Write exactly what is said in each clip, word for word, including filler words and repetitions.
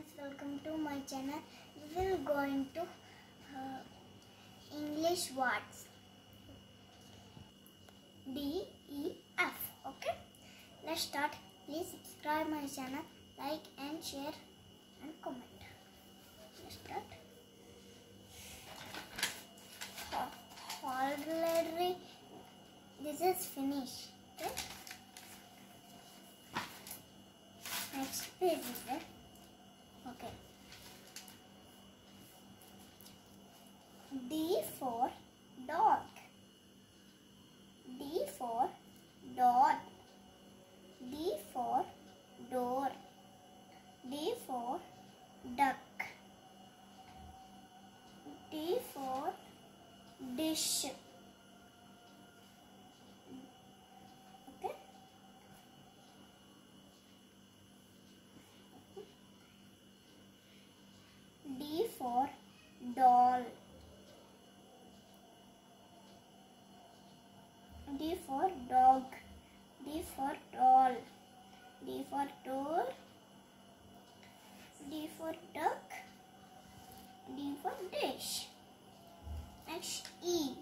friends, welcome to my channel. We will go into uh, English words. D E F. Okay, let's start. Please subscribe my channel, like and share and comment. Let's start. Already this is finished. Okay. Next page is there. Okay. D for dog. D for dog. D for door. D for duck. D for dish. Okay. D for doll. D for dog. D for doll. D for door. D for duck. D for dish. Next, E.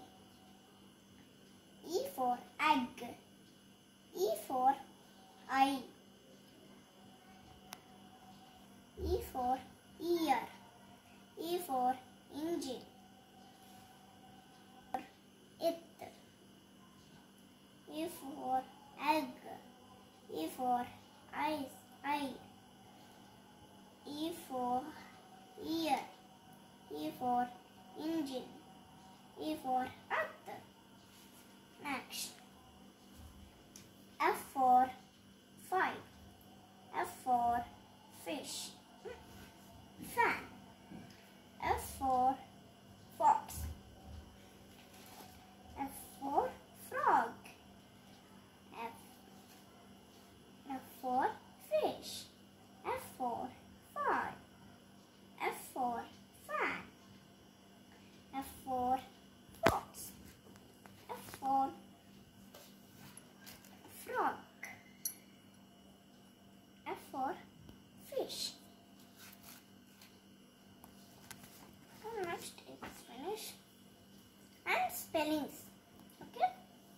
E for egg. E for eye. E for ear. E for engine. It. E for egg. E for eyes. Eye. E for ear. E for engine. E for earth. Next, F for five. F for fish. Fan. F for fox. F for frog. F, F for fish. F for fire. F for fan. F for fox. F for frog. F for fish. And next is finish. And spellings. Okay.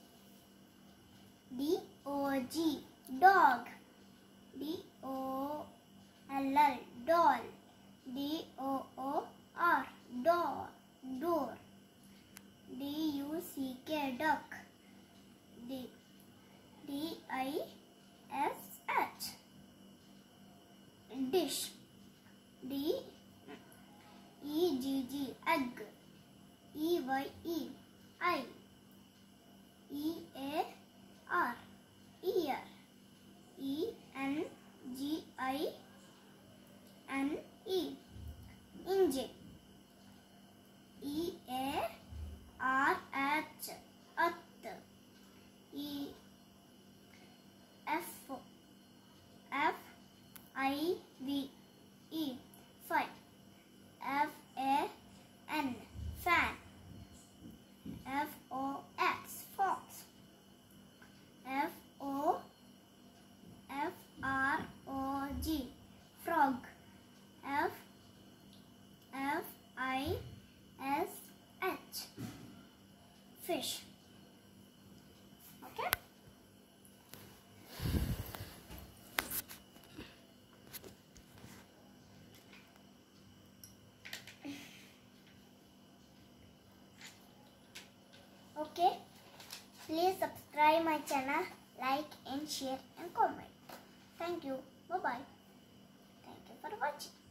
D O G dog. D O L L doll. D O O R door. Door. D U C K duck. D D I S H dish. D E G G egg. E Y E eye. E A R ear. E N G I N E engine. E A R H earth. E F F I V E five. F A N fan. F O X fox. F O F R O G frog. F F I S H fish. Okay. Okay. Please subscribe my channel, like and share and comment. Thank you. Bye bye. Thank you for watching.